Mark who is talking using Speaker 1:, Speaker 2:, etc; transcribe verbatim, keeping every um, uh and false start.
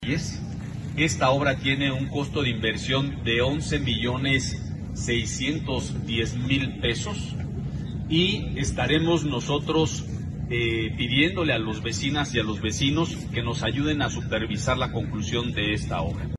Speaker 1: diez. Esta obra tiene un costo de inversión de once millones seiscientos diez mil pesos y estaremos nosotros eh, pidiéndole a los vecinas y a los vecinos que nos ayuden a supervisar la conclusión de esta obra.